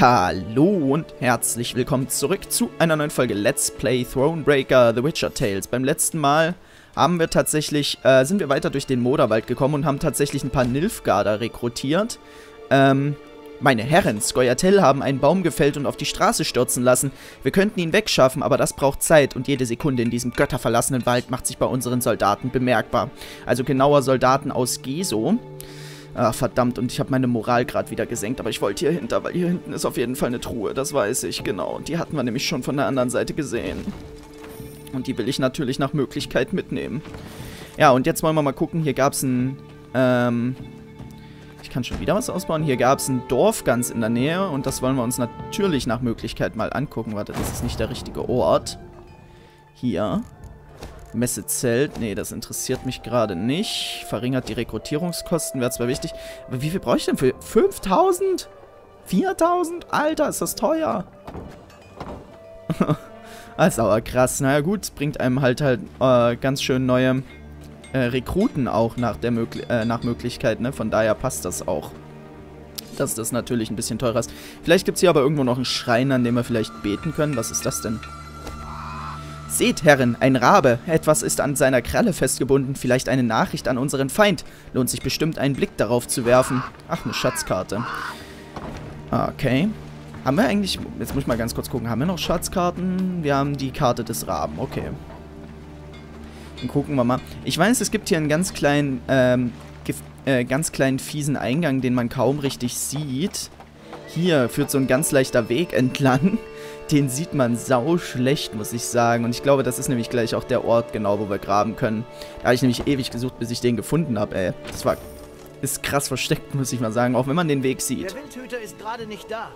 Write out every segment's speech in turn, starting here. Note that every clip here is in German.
Hallo und herzlich willkommen zurück zu einer neuen Folge Let's Play Thronebreaker The Witcher Tales. Beim letzten Mal haben wir tatsächlich, sind wir weiter durch den Moderwald gekommen und haben tatsächlich ein paar Nilfgaarder rekrutiert. Meine Herren, Scoia'tael haben einen Baum gefällt und auf die Straße stürzen lassen. Wir könnten ihn wegschaffen, aber das braucht Zeit und jede Sekunde in diesem götterverlassenen Wald macht sich bei unseren Soldaten bemerkbar. Also genauer Soldaten aus Geso. Ach, verdammt, und ich habe meine Moral gerade wieder gesenkt, aber ich wollte hier hinter, weil hier hinten ist auf jeden Fall eine Truhe, das weiß ich, genau. Und die hatten wir nämlich schon von der anderen Seite gesehen. Und die will ich natürlich nach Möglichkeit mitnehmen. Ja, und jetzt wollen wir mal gucken, hier gab es ein, ich kann schon wieder was ausbauen. Hier gab es ein Dorf ganz in der Nähe und das wollen wir uns natürlich nach Möglichkeit mal angucken. Warte, das ist nicht der richtige Ort. Hier. Messezelt. Nee, das interessiert mich gerade nicht. Verringert die Rekrutierungskosten, wäre zwar wichtig. Aber wie viel brauche ich denn für 5.000? 4.000? Alter, ist das teuer. Das ist aber krass. Naja gut, bringt einem halt ganz schön neue Rekruten auch nach Möglichkeit, ne? Von daher passt das auch. Dass das natürlich ein bisschen teurer ist. Vielleicht gibt es hier aber irgendwo noch einen Schrein, an dem wir vielleicht beten können. Was ist das denn? Seht, Herren, ein Rabe. Etwas ist an seiner Kralle festgebunden. Vielleicht eine Nachricht an unseren Feind. Lohnt sich bestimmt, einen Blick darauf zu werfen. Ach, eine Schatzkarte. Okay. Haben wir eigentlich... Jetzt muss ich mal ganz kurz gucken. Haben wir noch Schatzkarten? Wir haben die Karte des Raben. Okay. Dann gucken wir mal. Ich weiß, es gibt hier einen ganz kleinen, fiesen Eingang, den man kaum richtig sieht. Hier führt so ein ganz leichter Weg entlang. Den sieht man sau schlecht, muss ich sagen. Und ich glaube, das ist nämlich gleich auch der Ort, genau, wo wir graben können. Da habe ich nämlich ewig gesucht, bis ich den gefunden habe, ey. Ist krass versteckt, muss ich mal sagen, auch wenn man den Weg sieht. Der Wildhüter ist gerade nicht da.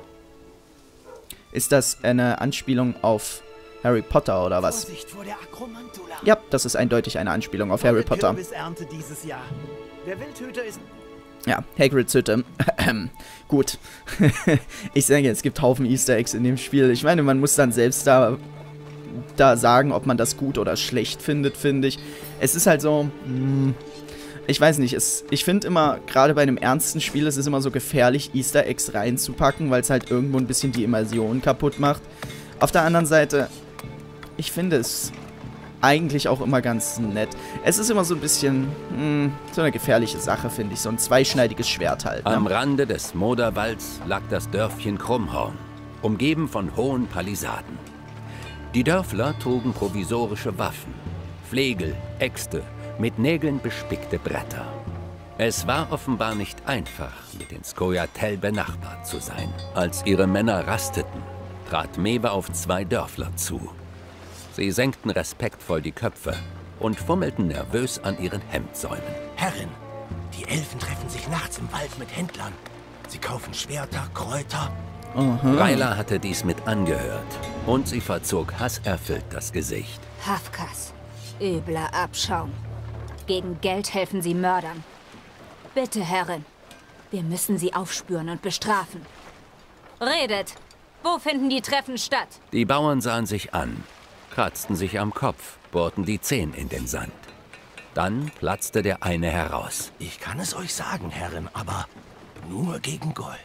Ist das eine Anspielung auf Harry Potter oder was? Vorsicht vor der Akromantula. Ja, das ist eindeutig eine Anspielung auf Harry Potter. Kürbisernte dieses Jahr. Der Wildhüter ist... Ja, Hagrids Hütte. Gut. Ich sage, es gibt Haufen Easter Eggs in dem Spiel. Ich meine, man muss dann selbst da sagen, ob man das gut oder schlecht findet, finde ich. Es ist halt so, ich weiß nicht, ich finde immer, gerade bei einem ernsten Spiel, es ist immer so gefährlich, Easter Eggs reinzupacken, weil es halt irgendwo ein bisschen die Immersion kaputt macht. Auf der anderen Seite, ich finde es eigentlich auch immer ganz nett. Es ist immer so ein bisschen, so eine gefährliche Sache, finde ich. So ein zweischneidiges Schwert halt. Ne? Am Rande des Moderwalds lag das Dörfchen Krummhorn, umgeben von hohen Palisaden. Die Dörfler trugen provisorische Waffen, Flegel, Äxte, mit Nägeln bespickte Bretter. Es war offenbar nicht einfach, mit den Scoia'tael benachbart zu sein. Als ihre Männer rasteten, trat Mewe auf zwei Dörfler zu. Sie senkten respektvoll die Köpfe und fummelten nervös an ihren Hemdsäumen. Herrin, die Elfen treffen sich nachts im Wald mit Händlern. Sie kaufen Schwerter, Kräuter. Rayla hatte dies mit angehört und sie verzog hasserfüllt das Gesicht. Hafkas, übler Abschaum. Gegen Geld helfen sie Mördern. Bitte, Herrin, wir müssen sie aufspüren und bestrafen. Redet! Wo finden die Treffen statt? Die Bauern sahen sich an, kratzten sich am Kopf, bohrten die Zehen in den Sand. Dann platzte der eine heraus. Ich kann es euch sagen, Herrin, aber nur gegen Gold.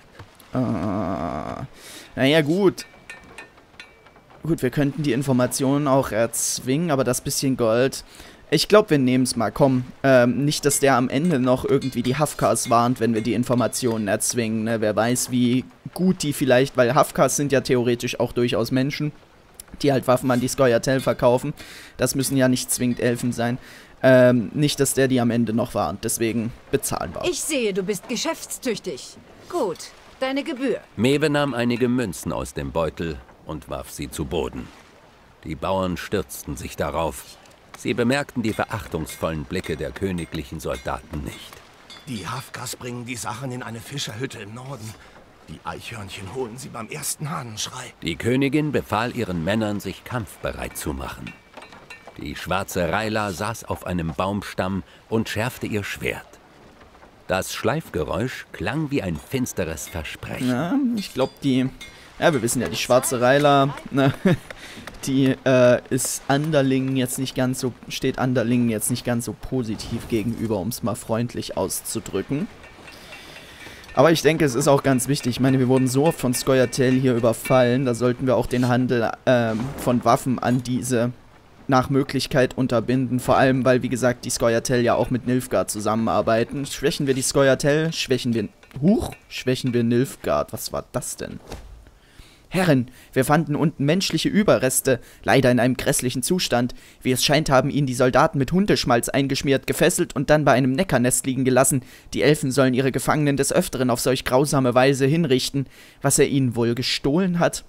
Naja, gut. Gut, wir könnten die Informationen auch erzwingen, aber das bisschen Gold... Ich glaube, wir nehmen es mal, komm. Nicht, dass der am Ende noch irgendwie die Hafkas warnt, wenn wir die Informationen erzwingen. Ne? Wer weiß, wie gut die vielleicht... Weil Hafkas sind ja theoretisch auch durchaus Menschen, die halt Waffen an die Scoia'tael verkaufen. Das müssen ja nicht zwingend Elfen sein. Nicht, dass der die am Ende noch warnt. Deswegen bezahlen wir. Ich sehe, du bist geschäftstüchtig. Gut, deine Gebühr. Mewe nahm einige Münzen aus dem Beutel und warf sie zu Boden. Die Bauern stürzten sich darauf. Sie bemerkten die verachtungsvollen Blicke der königlichen Soldaten nicht. Die Hafkas bringen die Sachen in eine Fischerhütte im Norden. Die Eichhörnchen holen sie beim ersten Hahnenschrei. Die Königin befahl ihren Männern, sich kampfbereit zu machen. Die schwarze Rayla saß auf einem Baumstamm und schärfte ihr Schwert. Das Schleifgeräusch klang wie ein finsteres Versprechen. Ja, ich glaube, ja, wir wissen ja, die schwarze Rayla, ne, die ist Underlingen jetzt nicht ganz so, steht Underlingen jetzt nicht ganz so positiv gegenüber, um es mal freundlich auszudrücken. Aber ich denke, es ist auch ganz wichtig. Ich meine, wir wurden so oft von Scoia'tael hier überfallen. Da sollten wir auch den Handel von Waffen an diese nach Möglichkeit unterbinden. Vor allem, weil, wie gesagt, die Scoia'tael ja auch mit Nilfgaard zusammenarbeiten. Schwächen wir die Scoia'tael, schwächen wir Nilfgaard. Was war das denn? Herren, wir fanden unten menschliche Überreste, leider in einem grässlichen Zustand. Wie es scheint, haben ihn die Soldaten mit Hundeschmalz eingeschmiert, gefesselt und dann bei einem Neckernest liegen gelassen. Die Elfen sollen ihre Gefangenen des Öfteren auf solch grausame Weise hinrichten. Was er ihnen wohl gestohlen hat?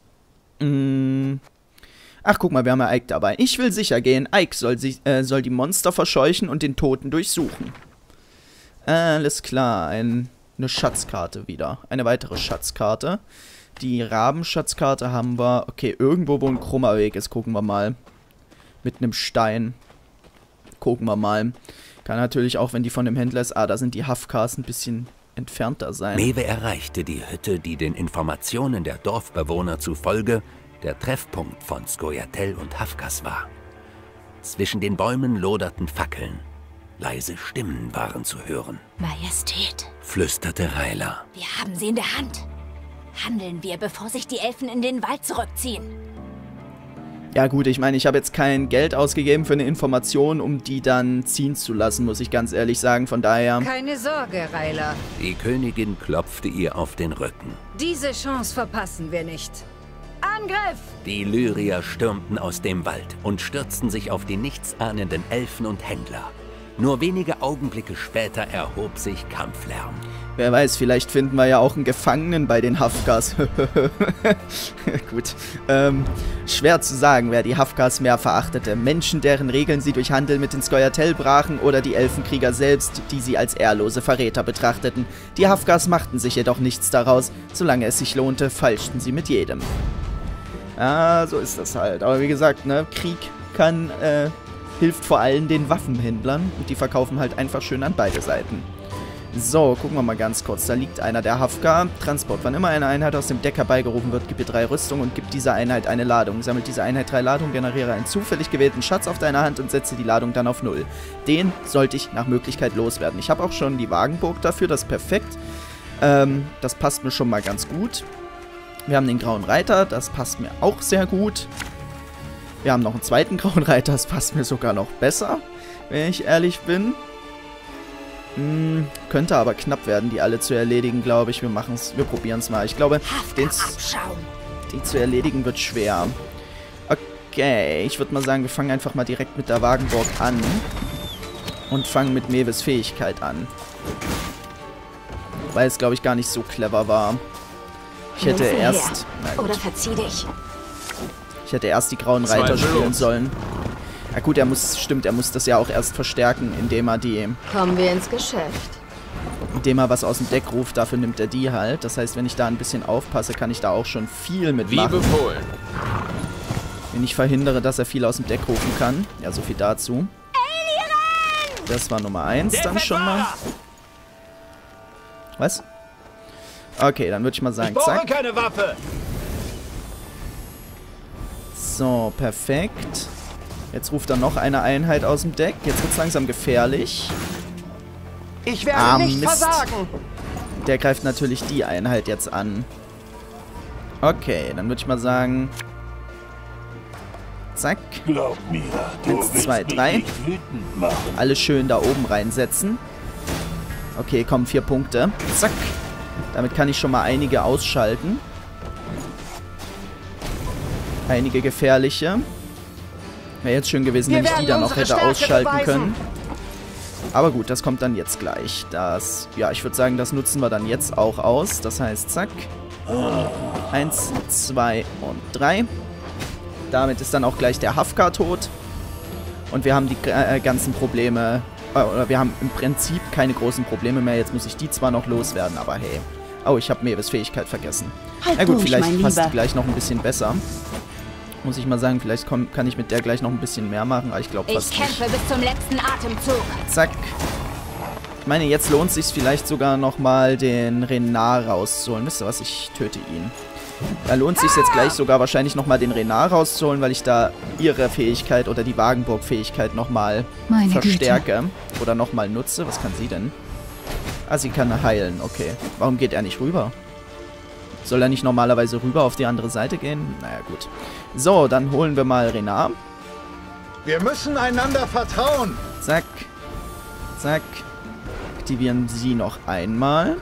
Ach, guck mal, wir haben ja Ike dabei. Ich will sicher gehen. Ike soll die Monster verscheuchen und den Toten durchsuchen. Alles klar, eine Schatzkarte wieder. Eine weitere Schatzkarte. Die Rabenschatzkarte haben wir. Okay, irgendwo, wo ein krummer Weg ist, gucken wir mal. Mit einem Stein. Gucken wir mal. Kann natürlich auch, wenn die von dem Händler ist. Ah, da sind die Hafkas ein bisschen entfernter sein. Mewe erreichte die Hütte, die den Informationen der Dorfbewohner zufolge der Treffpunkt von Scoia'tael und Hafkas war. Zwischen den Bäumen loderten Fackeln. Leise Stimmen waren zu hören. Majestät, Flüsterte Rayla. wir haben sie in der Hand. Handeln wir, bevor sich die Elfen in den Wald zurückziehen. Ja gut, ich meine, ich habe jetzt kein Geld ausgegeben für eine Information, um die dann ziehen zu lassen, muss ich ganz ehrlich sagen. Von daher... Keine Sorge, Rayla. Die Königin klopfte ihr auf den Rücken. Diese Chance verpassen wir nicht. Angriff! Die Lyrier stürmten aus dem Wald und stürzten sich auf die nichtsahnenden Elfen und Händler. Nur wenige Augenblicke später erhob sich Kampflärm. Wer weiß, vielleicht finden wir ja auch einen Gefangenen bei den Hafkas. Gut. Schwer zu sagen, wer die Hafkas mehr verachtete. Menschen, deren Regeln sie durch Handel mit den Scoia'tael brachen, oder die Elfenkrieger selbst, die sie als ehrlose Verräter betrachteten. Die Hafkas machten sich jedoch nichts daraus. Solange es sich lohnte, feilschten sie mit jedem. Ah, so ist das halt. Aber wie gesagt, ne, Krieg hilft vor allem den Waffenhändlern. Und die verkaufen halt einfach schön an beide Seiten. So, gucken wir mal ganz kurz. Da liegt einer der Hafka. Transport. Wann immer eine Einheit aus dem Deck herbeigerufen wird, gib ihr 3 Rüstung und gib dieser Einheit eine Ladung. Sammelt diese Einheit 3 Ladungen, generiere einen zufällig gewählten Schatz auf deiner Hand und setze die Ladung dann auf 0. Den sollte ich nach Möglichkeit loswerden. Ich habe auch schon die Wagenburg dafür, das ist perfekt. Das passt mir schon mal ganz gut. Wir haben den Grauen Reiter, das passt mir auch sehr gut. Wir haben noch einen zweiten Grauen Reiter, das passt mir sogar noch besser, wenn ich ehrlich bin. Könnte aber knapp werden, die alle zu erledigen, glaube ich. Wir probieren es mal. Ich glaube, den zu erledigen wird schwer. Okay, ich würde mal sagen, wir fangen einfach mal direkt mit der Wagenburg an. Und fangen mit Mewes Fähigkeit an. Weil es, glaube ich, gar nicht so clever war. Ich hätte erst... Oder verzieh dich. Ich hätte erst die Grauen Reiter spielen sollen. Ja gut, er muss das ja auch erst verstärken, indem er Kommen wir ins Geschäft. Indem er was aus dem Deck ruft, dafür nimmt er die halt. Das heißt, wenn ich da ein bisschen aufpasse, kann ich da auch schon viel mitmachen. Wie befohlen. Wenn ich verhindere, dass er viel aus dem Deck rufen kann. Ja, so viel dazu. Das war Nummer 1 dann schon mal. Was? Okay, dann würde ich mal sagen, zack. Keine Waffe. So, perfekt. Jetzt ruft er noch eine Einheit aus dem Deck. Jetzt wird es langsam gefährlich. Ich werde nicht Mist. versagen. Der greift natürlich die Einheit jetzt an. Okay, dann würde ich mal sagen... Zack. Glaub mir, 1, 2, 3. Alle schön da oben reinsetzen. Okay, kommen 4 Punkte. Zack. Damit kann ich schon mal einige ausschalten. Einige gefährliche. Wäre jetzt schön gewesen, wenn ich die dann noch hätte ausschalten können. Aber gut, das kommt dann jetzt gleich. Ja, ich würde sagen, das nutzen wir dann jetzt auch aus. Das heißt, zack. 1, 2 und 3. Damit ist dann auch gleich der Hafka tot. Und wir haben die ganzen Probleme... Oder wir haben im Prinzip keine großen Probleme mehr. Jetzt muss ich die zwar noch loswerden, aber hey. Oh, ich habe Mewes Fähigkeit vergessen. Na gut, vielleicht passt die gleich noch ein bisschen besser. Muss ich mal sagen, vielleicht kann ich mit der gleich noch ein bisschen mehr machen, aber ich glaube fast nicht. Ich kämpfe bis zum letzten Atemzug. Zack. Ich meine, jetzt lohnt es sich vielleicht sogar nochmal den Renard rauszuholen. Wisst ihr was? Ich töte ihn. Da lohnt es sich jetzt gleich sogar wahrscheinlich nochmal den Renard rauszuholen, weil ich da ihre Fähigkeit oder die Wagenburg-Fähigkeit nochmal verstärke. Oder nochmal nutze. Was kann sie denn? Ah, sie kann heilen, okay. Warum geht er nicht rüber? Soll er nicht normalerweise rüber auf die andere Seite gehen? Naja, gut. So, dann holen wir mal Renard. Wir müssen einander vertrauen. Zack. Zack. Aktivieren sie noch einmal.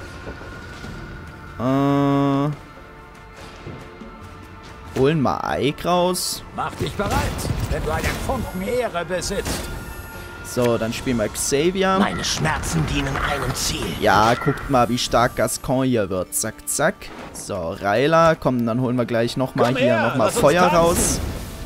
Holen mal Ike raus. Mach dich bereit, wenn du einen Funken Ehre besitzt. So, dann spielen wir Xavier. Meine Schmerzen dienen einem Ziel. Ja, guckt mal, wie stark Gascon hier wird. Zack, zack. So, Rayla. Komm, dann holen wir gleich nochmal hier nochmal Feuer raus.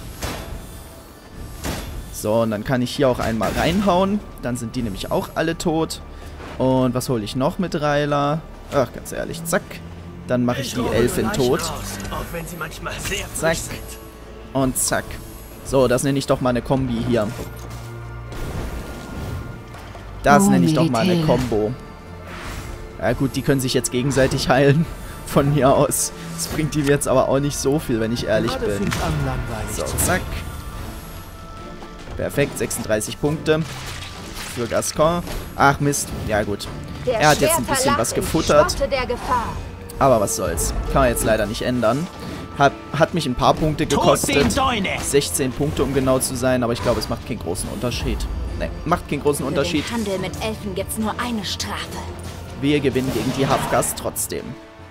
So, und dann kann ich hier auch einmal reinhauen. Dann sind die nämlich auch alle tot. Und was hole ich noch mit Rayla? Ach, ganz ehrlich, zack. Dann mache ich die Elfin tot. Zack. Und zack. So, das nenne ich doch mal eine Kombi hier. Das nenne ich doch mal eine Combo. Ja gut, die können sich jetzt gegenseitig heilen. Von hier aus. Das bringt ihm jetzt aber auch nicht so viel, wenn ich ehrlich bin. So, zack. Perfekt, 36 Punkte. Für Gascon. Ach Mist, ja gut. Er hat jetzt ein bisschen was gefuttert. Aber was soll's. Kann man jetzt leider nicht ändern. Hat mich ein paar Punkte gekostet. 16 Punkte, um genau zu sein. Aber ich glaube, es macht keinen großen Unterschied. Ne, macht keinen großen Unterschied. Für den Handel mit Elfen gibt's nur eine Strafe. Wir gewinnen gegen die Hafkas trotzdem.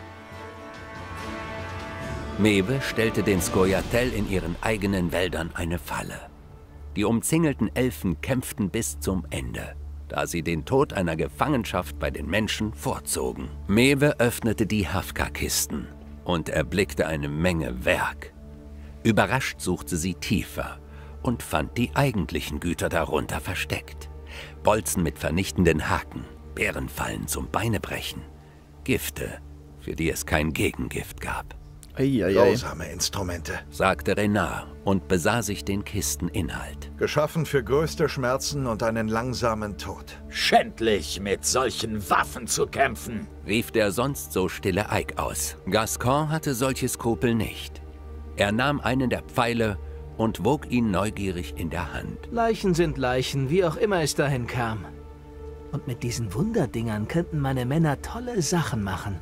Maeve stellte den Scoia'tael in ihren eigenen Wäldern eine Falle. Die umzingelten Elfen kämpften bis zum Ende, da sie den Tod einer Gefangenschaft bei den Menschen vorzogen. Maeve öffnete die Hafka-Kisten und erblickte eine Menge Werk. Überrascht suchte sie tiefer und fand die eigentlichen Güter darunter versteckt. Bolzen mit vernichtenden Haken, Bärenfallen zum Beinebrechen, Gifte, für die es kein Gegengift gab. Grausame Instrumente. Sagte Renard und besah sich den Kisteninhalt. Geschaffen für größte Schmerzen und einen langsamen Tod. Schändlich, mit solchen Waffen zu kämpfen, Rief der sonst so stille Ike aus. Gascon hatte solche Skrupel nicht. Er nahm einen der Pfeile und wog ihn neugierig in der Hand. Leichen sind Leichen, wie auch immer es dahin kam. Und mit diesen Wunderdingern könnten meine Männer tolle Sachen machen.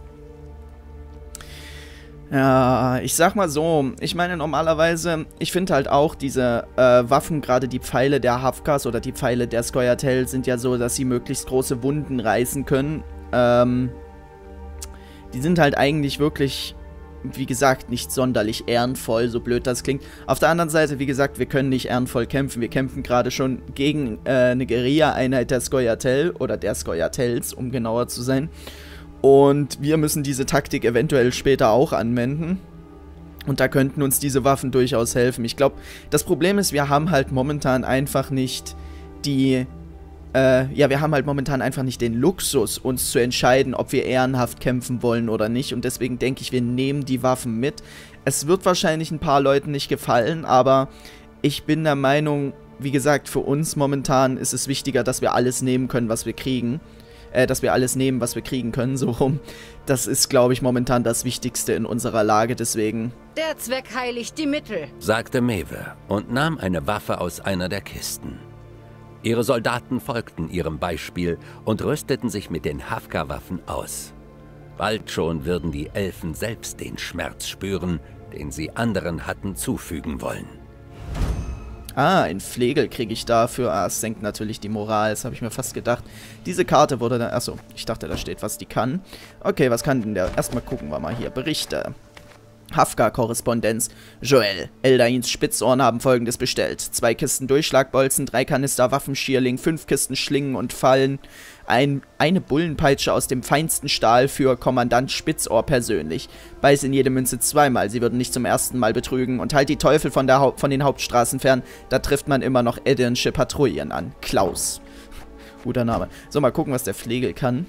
Ja, ich sag mal so, ich meine normalerweise, ich finde halt auch diese Waffen, gerade die Pfeile der Hafkas oder die Pfeile der Scoia'tael sind ja so, dass sie möglichst große Wunden reißen können. Die sind halt eigentlich wirklich, wie gesagt, nicht sonderlich ehrenvoll, so blöd das klingt. Auf der anderen Seite, wie gesagt, wir können nicht ehrenvoll kämpfen. Wir kämpfen gerade schon gegen eine Guerilla-Einheit der Scoia'tael oder der Scoia'taels, um genauer zu sein. Und wir müssen diese Taktik eventuell später auch anwenden. Und da könnten uns diese Waffen durchaus helfen. Ich glaube, das Problem ist, wir haben halt momentan einfach nicht die... wir haben halt momentan einfach nicht den Luxus, uns zu entscheiden, ob wir ehrenhaft kämpfen wollen oder nicht. Und deswegen denke ich, wir nehmen die Waffen mit. Es wird wahrscheinlich ein paar Leuten nicht gefallen, aber ich bin der Meinung, wie gesagt, für uns momentan ist es wichtiger, dass wir alles nehmen können, was wir kriegen. Dass wir alles nehmen, was wir kriegen können, so rum. Das ist, glaube ich, momentan das Wichtigste in unserer Lage, deswegen... Der Zweck heiligt die Mittel, Sagte Maeve und nahm eine Waffe aus einer der Kisten. Ihre Soldaten folgten ihrem Beispiel und rüsteten sich mit den Hafka-Waffen aus. Bald schon würden die Elfen selbst den Schmerz spüren, den sie anderen hatten zufügen wollen. Ah, ein Flegel kriege ich dafür. Ah, es senkt natürlich die Moral, das habe ich mir fast gedacht. Diese Karte wurde dann... Achso, ich dachte, da steht, was die kann. Okay, was kann denn der? Erstmal gucken wir mal hier. Berichte. Hafka-Korrespondenz. Joel, Eldains Spitzohren haben Folgendes bestellt. 2 Kisten Durchschlagbolzen, 3 Kanister Waffenschierling, 5 Kisten Schlingen und Fallen, eine Bullenpeitsche aus dem feinsten Stahl für Kommandant Spitzohr persönlich. Beiß in jede Münze 2-mal, sie würden nicht zum ersten Mal betrügen. Und halt die Teufel von den Hauptstraßen fern, da trifft man immer noch Edirnsche Patrouillen an. Klaus. Guter Name. So, mal gucken, was der Flegel kann.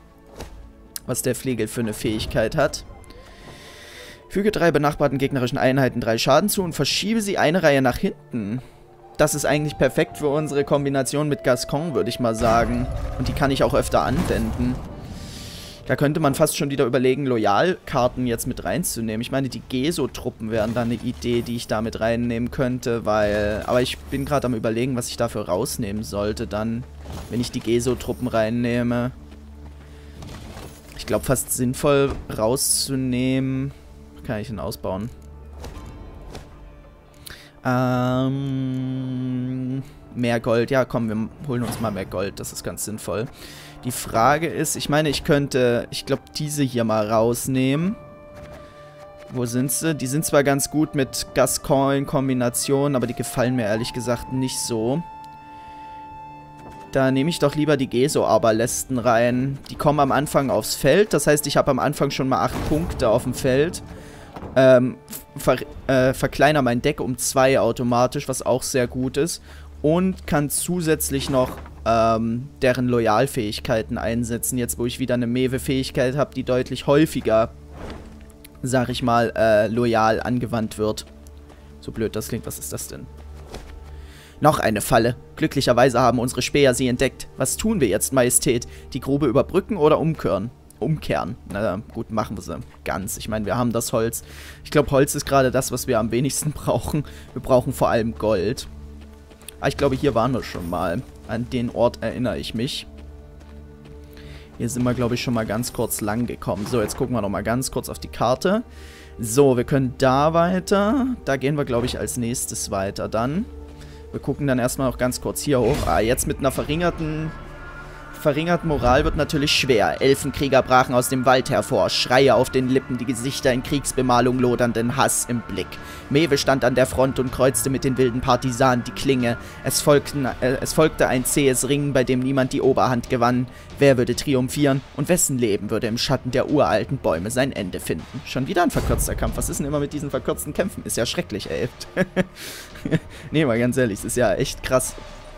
Was der Flegel für eine Fähigkeit hat. Füge 3 benachbarten gegnerischen Einheiten 3 Schaden zu und verschiebe sie eine Reihe nach hinten. Das ist eigentlich perfekt für unsere Kombination mit Gascon, würde ich mal sagen. Und die kann ich auch öfter anwenden. Da könnte man fast schon wieder überlegen, Loyalkarten jetzt mit reinzunehmen. Ich meine, die Geso-Truppen wären da eine Idee, die ich da mit reinnehmen könnte, weil... Aber ich bin gerade am Überlegen, was ich dafür rausnehmen sollte dann, wenn ich die Geso-Truppen reinnehme. Ich glaube, fast sinnvoll rauszunehmen. Was kann ich denn ausbauen? Mehr Gold. Ja, komm, wir holen uns mal mehr Gold. Das ist ganz sinnvoll. Die Frage ist, ich meine, ich könnte, ich glaube, diese hier mal rausnehmen. Wo sind sie? Die sind zwar ganz gut mit Gascoigne-Kombinationen, aber die gefallen mir ehrlich gesagt nicht so. Da nehme ich doch lieber die Geso-Arbalästen rein. Die kommen am Anfang aufs Feld. Das heißt, ich habe am Anfang schon mal 8 Punkte auf dem Feld. Verkleinere mein Deck um 2 automatisch, was auch sehr gut ist. Und kann zusätzlich noch deren Loyalfähigkeiten einsetzen. Jetzt, wo ich wieder eine Mewe-Fähigkeit habe, die deutlich häufiger, sag ich mal, loyal angewandt wird. So blöd das klingt, was ist das denn? Noch eine Falle. Glücklicherweise haben unsere Späher sie entdeckt. Was tun wir jetzt, Majestät? Die Grube überbrücken oder umkehren? Umkehren. Na gut, machen wir sie ganz. Ich meine, wir haben das Holz. Ich glaube, Holz ist gerade das, was wir am wenigsten brauchen. Wir brauchen vor allem Gold. Aber ich glaube, hier waren wir schon mal. An den Ort erinnere ich mich. Hier sind wir, glaube ich, schon mal ganz kurz lang gekommen. So, jetzt gucken wir noch mal ganz kurz auf die Karte. So, wir können da weiter. Da gehen wir, glaube ich, als nächstes weiter dann. Wir gucken dann erstmal noch ganz kurz hier hoch. Ah, jetzt mit einer verringerten Moral wird natürlich schwer. Elfenkrieger brachen aus dem Wald hervor, Schreie auf den Lippen, die Gesichter in Kriegsbemalung lodernden Hass im Blick. Mewe stand an der Front und kreuzte mit den wilden Partisanen die Klinge. Es folgte ein zähes Ringen, bei dem niemand die Oberhand gewann. Wer würde triumphieren und wessen Leben würde im Schatten der uralten Bäume sein Ende finden? Schon wieder ein verkürzter Kampf. Was ist denn immer mit diesen verkürzten Kämpfen? Ist ja schrecklich, ey. Nee, mal ganz ehrlich, das ist ja echt krass.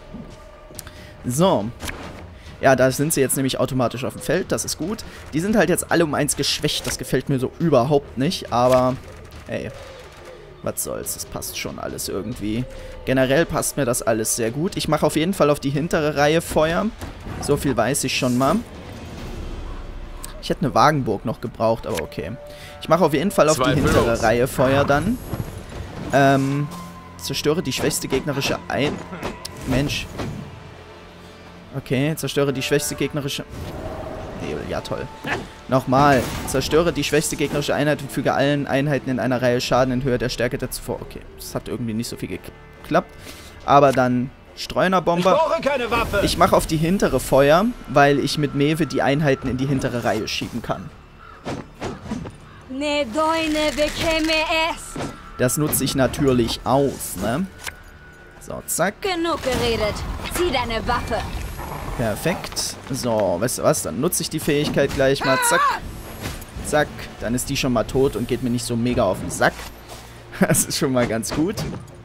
So. Ja, da sind sie jetzt nämlich automatisch auf dem Feld, das ist gut. Die sind halt jetzt alle um 1 geschwächt, das gefällt mir so überhaupt nicht, aber ey, was soll's, das passt schon alles irgendwie. Generell passt mir das alles sehr gut. Ich mache auf jeden Fall auf die hintere Reihe Feuer, so viel weiß ich schon mal. Ich hätte eine Wagenburg noch gebraucht, aber okay. Ich mache auf jeden Fall auf die hintere Reihe Feuer dann. Zerstöre die schwächste gegnerische Mensch. Okay, zerstöre die schwächste gegnerische... Nebel, ja toll. Nochmal. Zerstöre die schwächste gegnerische Einheit und füge allen Einheiten in einer Reihe Schaden in Höhe der Stärke der zuvor. Okay, das hat irgendwie nicht so viel geklappt. Aber dann Streunerbomber. Ich brauche keine Waffe. Ich mache auf die hintere Feuer, weil ich mit Mewe die Einheiten in die hintere Reihe schieben kann. Ne Doine bekäme es. Das nutze ich natürlich aus, ne? So, zack. Genug geredet. Zieh deine Waffe. Perfekt. So, weißt du was? Dann nutze ich die Fähigkeit gleich mal. Zack. Zack. Dann ist die schon mal tot und geht mir nicht so mega auf den Sack. Das ist schon mal ganz gut.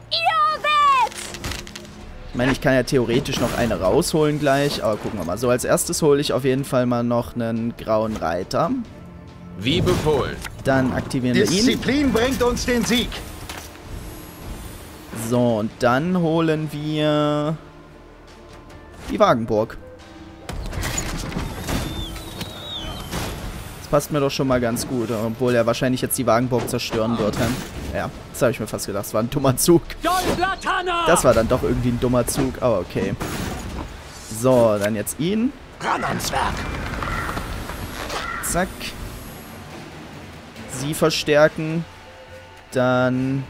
Ich meine, ich kann ja theoretisch noch eine rausholen gleich. Aber gucken wir mal. So, als erstes hole ich auf jeden Fall mal noch einen grauen Reiter. Wie befohlen. Dann aktivieren wir ihn. Disziplin bringt uns den Sieg. So, und dann holen wir die Wagenburg. Das passt mir doch schon mal ganz gut, obwohl er wahrscheinlich jetzt die Wagenburg zerstören wird. Ja, das habe ich mir fast gedacht. Das war ein dummer Zug. Das war dann doch irgendwie ein dummer Zug, aber okay. So, dann jetzt ihn. Ran ans Werk. Zack. Sie verstärken. Dann...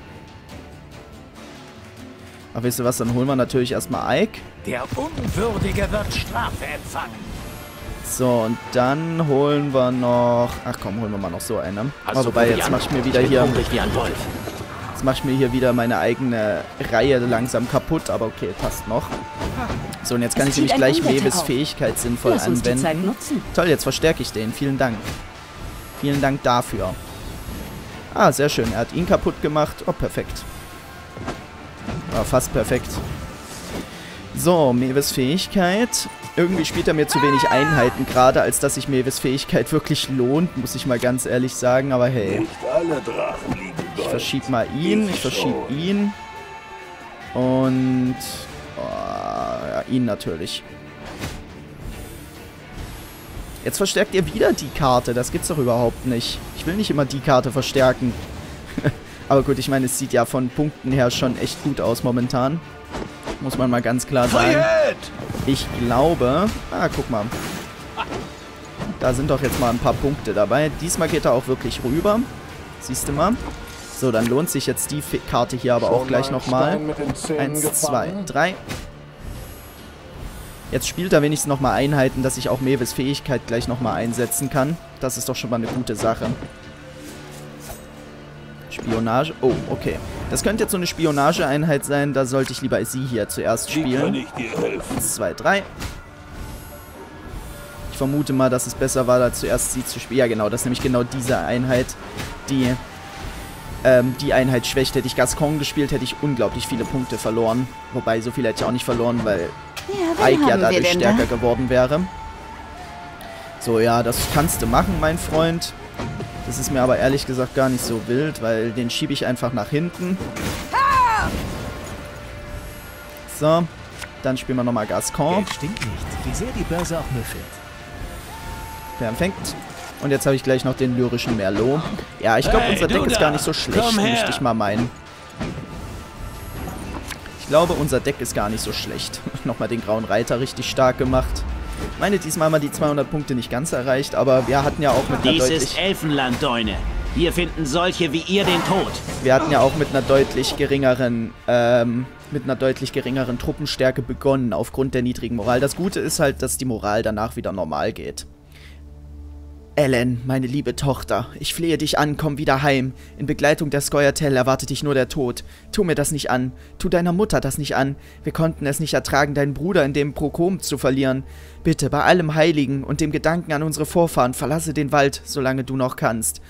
Ach, wisst ihr was? Dann holen wir natürlich erstmal Ike. Der Unwürdige wird Strafe empfangen. So, und dann holen wir noch... Ach komm, holen wir mal noch so einen. Oh, wobei, jetzt mache ich mir wieder hier... Jetzt mache ich mir hier wieder meine eigene Reihe langsam kaputt, aber okay, passt noch. So, und jetzt kann ich nämlich gleich Mewes Fähigkeit sinnvoll anwenden. Toll, jetzt verstärke ich den. Vielen Dank. Vielen Dank dafür. Ah, sehr schön. Er hat ihn kaputt gemacht. Oh, perfekt. War fast perfekt. So, Mewes Fähigkeit. Irgendwie spielt er mir zu wenig Einheiten gerade, als dass sich Mewes Fähigkeit wirklich lohnt, muss ich mal ganz ehrlich sagen. Aber hey. Ich verschiebe mal ihn. Ich verschiebe ihn. Und... Oh, ja, ihn natürlich. Jetzt verstärkt ihr wieder die Karte. Das gibt's doch überhaupt nicht. Ich will nicht immer die Karte verstärken. Aber gut, ich meine, es sieht ja von Punkten her schon echt gut aus momentan. Muss man mal ganz klar sagen. Ich glaube... Ah, guck mal. Da sind doch jetzt mal ein paar Punkte dabei. Diesmal geht er auch wirklich rüber. Siehst du mal. So, dann lohnt sich jetzt die Karte hier aber auch gleich nochmal. 1, 2, 3. Jetzt spielt er wenigstens nochmal Einheiten, dass ich auch Mewes Fähigkeit gleich nochmal einsetzen kann. Das ist doch schon mal eine gute Sache. Spionage. Oh, okay. Das könnte jetzt so eine Spionageeinheit sein. Da sollte ich lieber sie hier zuerst spielen. 1, 2, 3. Ich vermute mal, dass es besser war, da zuerst sie zu spielen. Ja, genau. Das ist nämlich genau diese Einheit, die Einheit schwächt. Hätte ich Gascon gespielt, hätte ich unglaublich viele Punkte verloren. Wobei, so viel hätte ich auch nicht verloren, weil Ike ja dadurch stärker geworden wäre. So, ja, das kannst du machen, mein Freund. Das ist mir aber ehrlich gesagt gar nicht so wild, weil den schiebe ich einfach nach hinten. So, dann spielen wir nochmal Gascon. Geld stinkt nicht, wie sehr die Börse auch müffelt. Perfekt. Und jetzt habe ich gleich noch den lyrischen Merlot. Ja, ich glaube, unser Deck ist gar nicht so schlecht, möchte ich mal meinen. Ich glaube, unser Deck ist gar nicht so schlecht. Nochmal den Grauen Reiter richtig stark gemacht. Ich meine, diesmal haben wir die 200 Punkte nicht ganz erreicht, aber wir hatten ja auch mit einer Dies ist Elfenland, Däune. Hier finden solche wie ihr den Tod. Wir hatten ja auch mit einer deutlich geringeren Truppenstärke begonnen, aufgrund der niedrigen Moral. Das Gute ist halt, dass die Moral danach wieder normal geht. Ellen, meine liebe Tochter, ich flehe dich an, komm wieder heim. In Begleitung der Scoia'tael erwartet dich nur der Tod. Tu mir das nicht an. Tu deiner Mutter das nicht an. Wir konnten es nicht ertragen, deinen Bruder in dem Prokom zu verlieren. Bitte, bei allem Heiligen und dem Gedanken an unsere Vorfahren, verlasse den Wald, solange du noch kannst.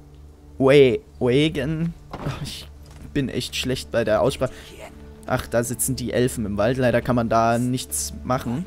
Wagen? Ich bin echt schlecht bei der Aussprache. Ach, da sitzen die Elfen im Wald. Leider kann man da nichts machen.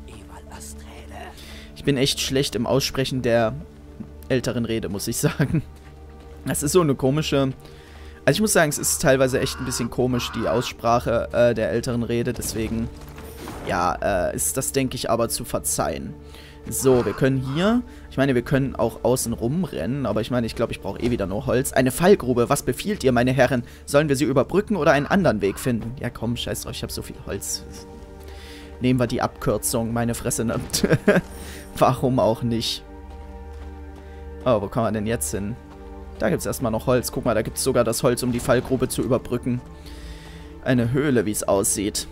Ich bin echt schlecht im Aussprechen der älteren Rede, muss ich sagen. Das ist so eine komische... Also ich muss sagen, es ist teilweise echt ein bisschen komisch, die Aussprache der älteren Rede. Deswegen, ja, ist das, denke ich, aber zu verzeihen. So, wir können hier... Ich meine, wir können auch außen rumrennen, aber ich meine, ich glaube, ich brauche eh wieder nur Holz. Eine Fallgrube, was befiehlt ihr, meine Herren? Sollen wir sie überbrücken oder einen anderen Weg finden? Ja, komm, scheiß drauf, ich habe so viel Holz. Nehmen wir die Abkürzung, meine Fresse nimmt. Warum auch nicht? Oh, wo kommen wir denn jetzt hin? Da gibt es erstmal noch Holz. Guck mal, da gibt es sogar das Holz, um die Fallgrube zu überbrücken. Eine Höhle, wie es aussieht.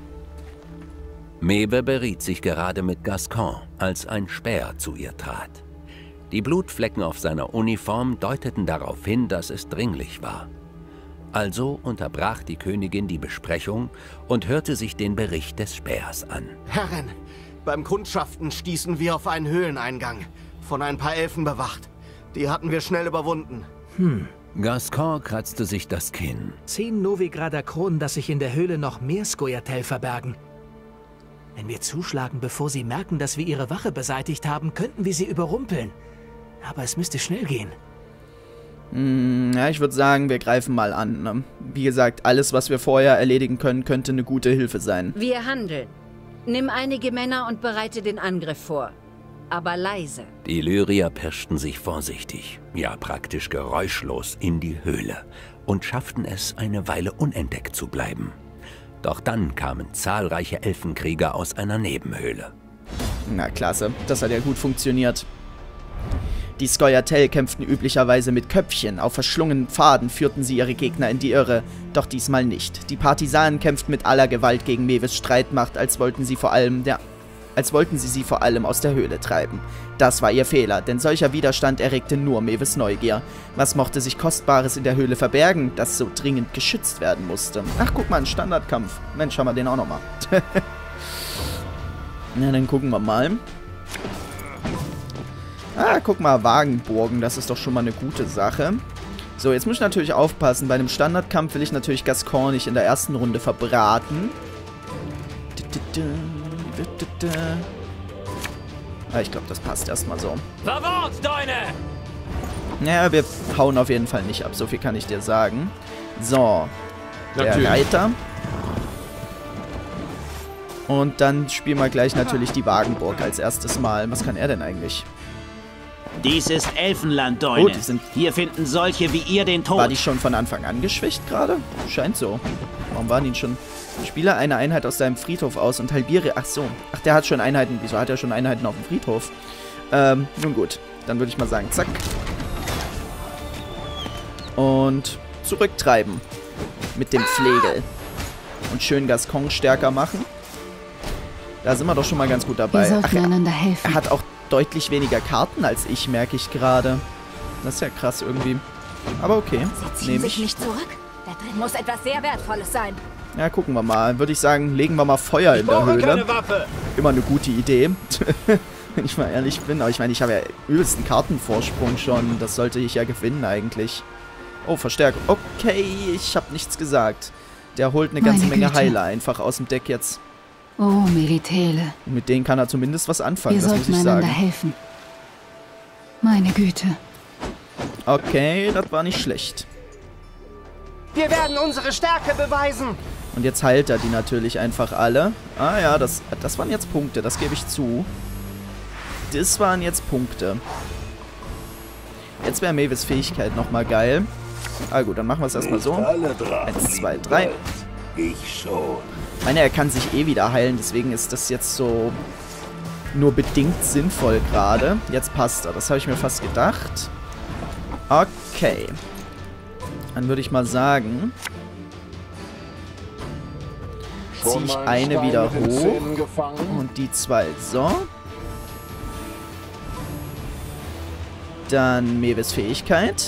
Mewe beriet sich gerade mit Gascon, als ein Späher zu ihr trat. Die Blutflecken auf seiner Uniform deuteten darauf hin, dass es dringlich war. Also unterbrach die Königin die Besprechung und hörte sich den Bericht des Spähers an. Herrin, beim Kundschaften stießen wir auf einen Höhleneingang, von ein paar Elfen bewacht. Die hatten wir schnell überwunden. Gascon kratzte sich das Kinn. 10 Novigrader Kronen, dass sich in der Höhle noch mehr Scoia'tael verbergen. Wenn wir zuschlagen, bevor sie merken, dass wir ihre Wache beseitigt haben, könnten wir sie überrumpeln. Aber es müsste schnell gehen. Ja, ich würde sagen, wir greifen mal an. Ne? Wie gesagt, alles, was wir vorher erledigen können, könnte eine gute Hilfe sein. Wir handeln. Nimm einige Männer und bereite den Angriff vor. Aber leise. Die Lyrier pirschten sich vorsichtig, ja praktisch geräuschlos in die Höhle und schafften es, eine Weile unentdeckt zu bleiben. Doch dann kamen zahlreiche Elfenkrieger aus einer Nebenhöhle. Na klasse, das hat ja gut funktioniert. Die Scoia'tael kämpften üblicherweise mit Köpfchen. Auf verschlungenen Pfaden führten sie ihre Gegner in die Irre. Doch diesmal nicht. Die Partisanen kämpften mit aller Gewalt gegen Mewes Streitmacht, als wollten sie sie vor allem aus der Höhle treiben. Das war ihr Fehler, denn solcher Widerstand erregte nur Mewes Neugier. Was mochte sich Kostbares in der Höhle verbergen, das so dringend geschützt werden musste? Ach, guck mal, ein Standardkampf. Mensch, haben wir den auch nochmal. Na, dann gucken wir mal. Ah, guck mal, Wagenburgen, das ist doch schon mal eine gute Sache. So, jetzt muss ich natürlich aufpassen. Bei einem Standardkampf will ich natürlich Gascon nicht in der ersten Runde verbraten. Ah, ich glaube, das passt erstmal so. Verwort, Däune! Naja, wir hauen auf jeden Fall nicht ab, so viel kann ich dir sagen. So, der Reiter. Und dann spielen wir gleich natürlich die Wagenburg als erstes Mal. Was kann er denn eigentlich? Dies ist Elfenland, Däune. Oh, die sind... Hier finden solche wie ihr den Tod. War die schon von Anfang an geschwächt gerade? Scheint so. Warum waren die schon... Spiele eine Einheit aus deinem Friedhof aus und halbiere... Ach so. Ach, der hat schon Einheiten... Wieso hat er schon Einheiten auf dem Friedhof? Nun gut. Dann würde ich mal sagen, zack. Und zurücktreiben. Mit dem Flegel. Und schön Gascon stärker machen. Da sind wir doch schon mal ganz gut dabei. Wir sollten einander helfen. Er hat auch deutlich weniger Karten als ich, merke ich gerade. Das ist ja krass irgendwie. Aber okay, Sie ziehen sich nicht zurück? Da drin muss etwas sehr Wertvolles sein. Ja, gucken wir mal. Würde ich sagen, legen wir mal Feuer in der Höhle. Keine Waffe. Immer eine gute Idee. Wenn ich mal ehrlich bin. Aber ich meine, ich habe ja übelsten Kartenvorsprung schon. Das sollte ich ja gewinnen eigentlich. Oh, Verstärkung. Okay, ich habe nichts gesagt. Der holt eine ganze Menge Heiler einfach aus dem Deck jetzt. Oh, Melitele. Und mit denen kann er zumindest was anfangen, Wir das muss sollten ich einander sagen. helfen. Meine Güte. Okay, das war nicht schlecht. Wir werden unsere Stärke beweisen. Und jetzt heilt er die natürlich einfach alle. Ah ja, das waren jetzt Punkte, das gebe ich zu. Das waren jetzt Punkte. Jetzt wäre Mavis Fähigkeit nochmal geil. Ah gut, dann machen wir es erstmal so. 1, 2, 3. Ich schon. Ich meine, er kann sich eh wieder heilen, deswegen ist das jetzt so nur bedingt sinnvoll gerade. Jetzt passt er, das habe ich mir fast gedacht. Okay. Dann würde ich mal sagen, ziehe ich eine wieder hoch und die zwei. So. Dann Mavis Fähigkeit.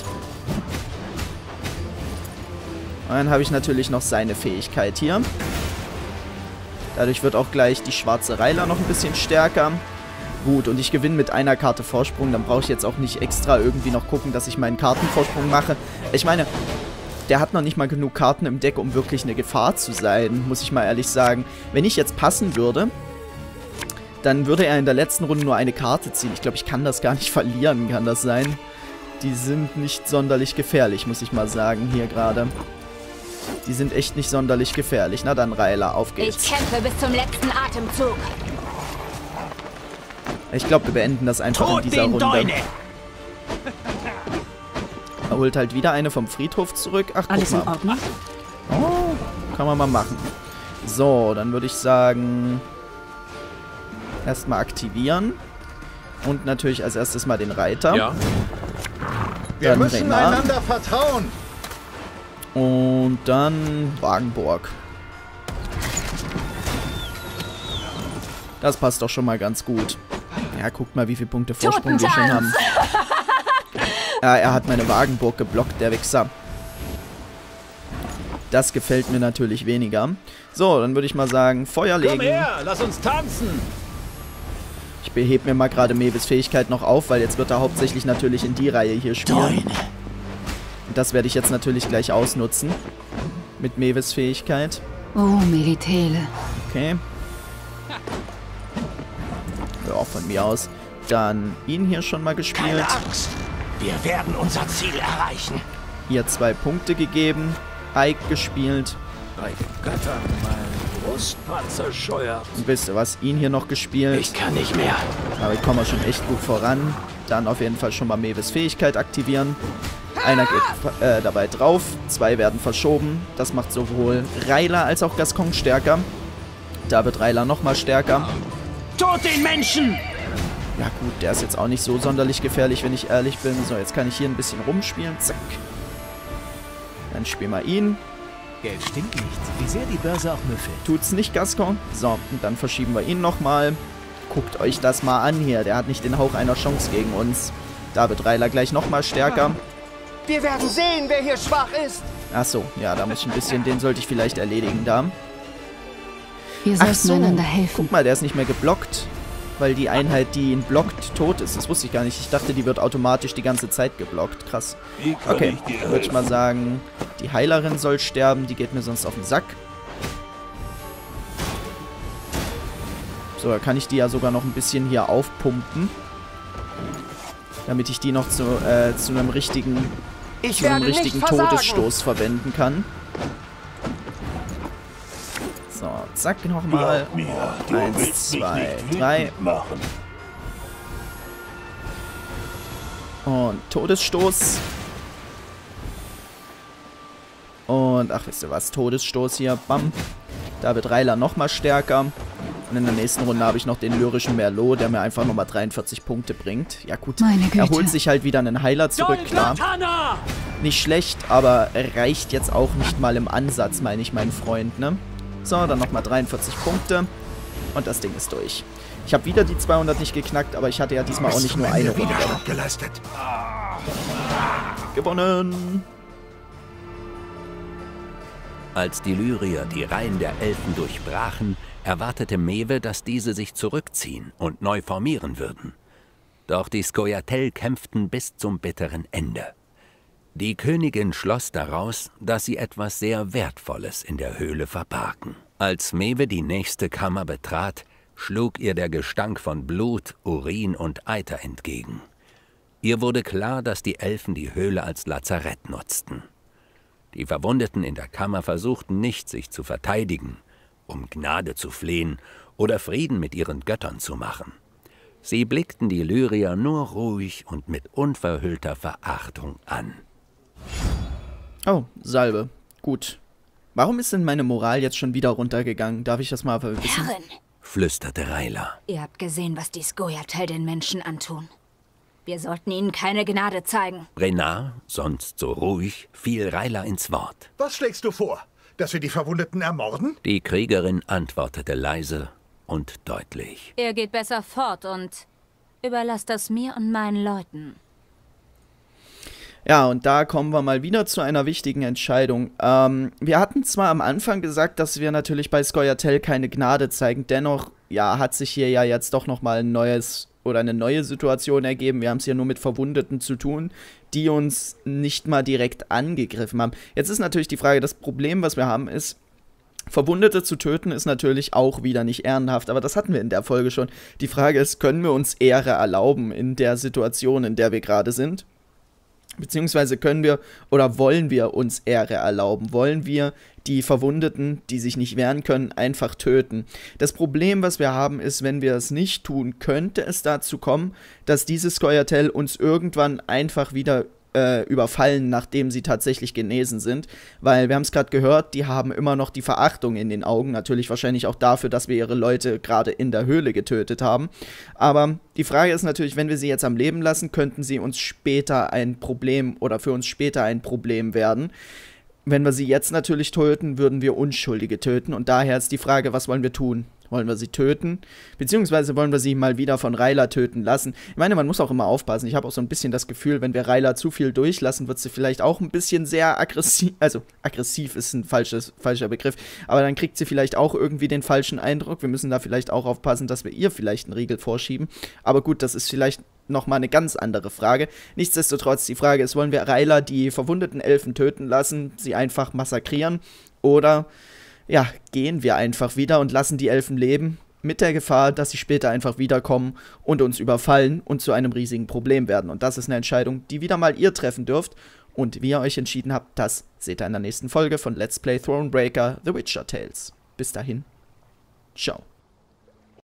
Und dann habe ich natürlich noch seine Fähigkeit hier. Dadurch wird auch gleich die schwarze Rayla noch ein bisschen stärker. Gut, und ich gewinne mit einer Karte Vorsprung. Dann brauche ich jetzt auch nicht extra irgendwie noch gucken, dass ich meinen Kartenvorsprung mache. Ich meine, der hat noch nicht mal genug Karten im Deck, um wirklich eine Gefahr zu sein, muss ich mal ehrlich sagen. Wenn ich jetzt passen würde, dann würde er in der letzten Runde nur eine Karte ziehen. Ich glaube, ich kann das gar nicht verlieren, kann das sein? Die sind nicht sonderlich gefährlich, muss ich mal sagen, hier gerade. Die sind echt nicht sonderlich gefährlich. Na dann, Rayla, auf geht's. Ich kämpfe bis zum letzten Atemzug. Ich glaube, wir beenden das einfach in dieser Runde. Er holt halt wieder eine vom Friedhof zurück. Ach, guck mal. Alles in Ordnung? Oh, kann man mal machen. So, dann würde ich sagen, erstmal aktivieren. Und natürlich als erstes mal den Reiter. Ja. Wir müssen einander vertrauen. Und dann Wagenburg. Das passt doch schon mal ganz gut. Ja, guckt mal, wie viele Punkte Vorsprung wir schon haben. Ja, er hat meine Wagenburg geblockt, der Wichser. Das gefällt mir natürlich weniger. So, dann würde ich mal sagen, Feuer legen. Komm her, lass uns tanzen. Ich behebe mir mal gerade Mavis Fähigkeit noch auf, weil jetzt wird er hauptsächlich natürlich in die Reihe hier spielen. Und das werde ich jetzt natürlich gleich ausnutzen. Mit Mavis Fähigkeit. Oh, Melitele. Okay. Ja, von mir aus. Dann ihn hier schon mal gespielt. Keine Angst. Wir werden unser Ziel erreichen. Hier 2 Punkte gegeben. Ike gespielt. Bei Göttern, mein Brustpanzer scheuert. Und wisst ihr was? Ihn hier noch gespielt. Ich kann nicht mehr. Aber ich komme schon echt gut voran. Dann auf jeden Fall schon mal Mavis Fähigkeit aktivieren. Einer geht dabei drauf. 2 werden verschoben. Das macht sowohl Rayla als auch Gascon stärker. Da wird Rayla nochmal stärker. Tod den Menschen! Ja gut, der ist jetzt auch nicht so sonderlich gefährlich, wenn ich ehrlich bin. So, jetzt kann ich hier ein bisschen rumspielen. Zack. Dann spielen wir ihn. Geld stinkt nicht, wie sehr die Börse auch müffelt. Tut's nicht, Gascon. So, und dann verschieben wir ihn nochmal. Guckt euch das mal an hier. Der hat nicht den Hauch einer Chance gegen uns. Da wird Rayla gleich nochmal stärker. Wir werden sehen, wer hier schwach ist. Achso, ja, da muss ich ein bisschen... Den sollte ich vielleicht erledigen da. Wir sollten einander helfen. Guck mal, der ist nicht mehr geblockt. Weil die Einheit, die ihn blockt, tot ist. Das wusste ich gar nicht. Ich dachte, die wird automatisch die ganze Zeit geblockt. Krass. Okay, dann würde ich mal sagen, die Heilerin soll sterben. Die geht mir sonst auf den Sack. So, da kann ich die ja sogar noch ein bisschen hier aufpumpen. Damit ich die noch zu einem richtigen, Todesstoß verwenden kann. So, zack, nochmal. 1, 2, 3. Und Todesstoß. Und, ach, wisst ihr was? Todesstoß hier. Bam. Da wird Rayla nochmal stärker. Und in der nächsten Runde habe ich noch den lyrischen Merlot, der mir einfach nochmal 43 Punkte bringt. Ja gut, Meine Güte. er holt sich halt wieder einen Heiler zurück, klar. Nicht schlecht, aber reicht jetzt auch nicht mal im Ansatz, meine ich, mein Freund, ne? So, dann nochmal 43 Punkte. Und das Ding ist durch. Ich habe wieder die 200 nicht geknackt, aber ich hatte ja diesmal auch nicht nur eine Runde. Geleistet. Gewonnen! Als die Lyrier die Reihen der Elfen durchbrachen, erwartete Mewe, dass diese sich zurückziehen und neu formieren würden. Doch die Scoia'tael kämpften bis zum bitteren Ende. Die Königin schloss daraus, dass sie etwas sehr Wertvolles in der Höhle verbargen. Als Mewe die nächste Kammer betrat, schlug ihr der Gestank von Blut, Urin und Eiter entgegen. Ihr wurde klar, dass die Elfen die Höhle als Lazarett nutzten. Die Verwundeten in der Kammer versuchten nicht, sich zu verteidigen, um Gnade zu flehen oder Frieden mit ihren Göttern zu machen. Sie blickten die Lyrier nur ruhig und mit unverhüllter Verachtung an. Oh, Salbe. Gut. Warum ist denn meine Moral jetzt schon wieder runtergegangen? Darf ich das mal wissen? Herrin, Flüsterte Rayla. ihr habt gesehen, was die Scoia'tael den Menschen antun. Wir sollten ihnen keine Gnade zeigen. Renard, sonst so ruhig, fiel Rayla ins Wort. Was schlägst du vor? Dass wir die Verwundeten ermorden? Die Kriegerin antwortete leise und deutlich. Ihr geht besser fort und überlasst das mir und meinen Leuten. Ja, und da kommen wir mal wieder zu einer wichtigen Entscheidung. Wir hatten zwar am Anfang gesagt, dass wir natürlich bei Scoia'tael keine Gnade zeigen, dennoch ja, hat sich hier ja jetzt doch nochmal ein neues oder eine neue Situation ergeben. Wir haben es hier nur mit Verwundeten zu tun, die uns nicht mal direkt angegriffen haben. Jetzt ist natürlich die Frage, das Problem, was wir haben, ist, Verwundete zu töten ist natürlich auch wieder nicht ehrenhaft, aber das hatten wir in der Folge schon. Die Frage ist, können wir uns Ehre erlauben in der Situation, in der wir gerade sind? Beziehungsweise können wir oder wollen wir uns Ehre erlauben? Wollen wir die Verwundeten, die sich nicht wehren können, einfach töten? Das Problem, was wir haben, ist, wenn wir es nicht tun, könnte es dazu kommen, dass diese Scoia'tael uns irgendwann einfach wieder überfallen, nachdem sie tatsächlich genesen sind. Weil, wir haben es gerade gehört, die haben immer noch die Verachtung in den Augen. Natürlich wahrscheinlich auch dafür, dass wir ihre Leute gerade in der Höhle getötet haben. Aber die Frage ist natürlich, wenn wir sie jetzt am Leben lassen, könnten sie uns später ein Problem oder für uns später ein Problem werden. Wenn wir sie jetzt natürlich töten, würden wir Unschuldige töten. Und daher ist die Frage, was wollen wir tun? Wollen wir sie töten? Beziehungsweise wollen wir sie mal wieder von Rayla töten lassen? Ich meine, man muss auch immer aufpassen. Ich habe auch so ein bisschen das Gefühl, wenn wir Rayla zu viel durchlassen, wird sie vielleicht auch ein bisschen sehr aggressiv. Also, aggressiv ist ein falscher Begriff. Aber dann kriegt sie vielleicht auch irgendwie den falschen Eindruck. Wir müssen da vielleicht auch aufpassen, dass wir ihr vielleicht einen Riegel vorschieben. Aber gut, das ist vielleicht nochmal eine ganz andere Frage. Nichtsdestotrotz, die Frage ist, wollen wir Rayla die verwundeten Elfen töten lassen, sie einfach massakrieren? Oder ja, gehen wir einfach wieder und lassen die Elfen leben, mit der Gefahr, dass sie später einfach wiederkommen und uns überfallen und zu einem riesigen Problem werden. Und das ist eine Entscheidung, die wieder mal ihr treffen dürft. Und wie ihr euch entschieden habt, das seht ihr in der nächsten Folge von Let's Play Thronebreaker: The Witcher Tales. Bis dahin, ciao.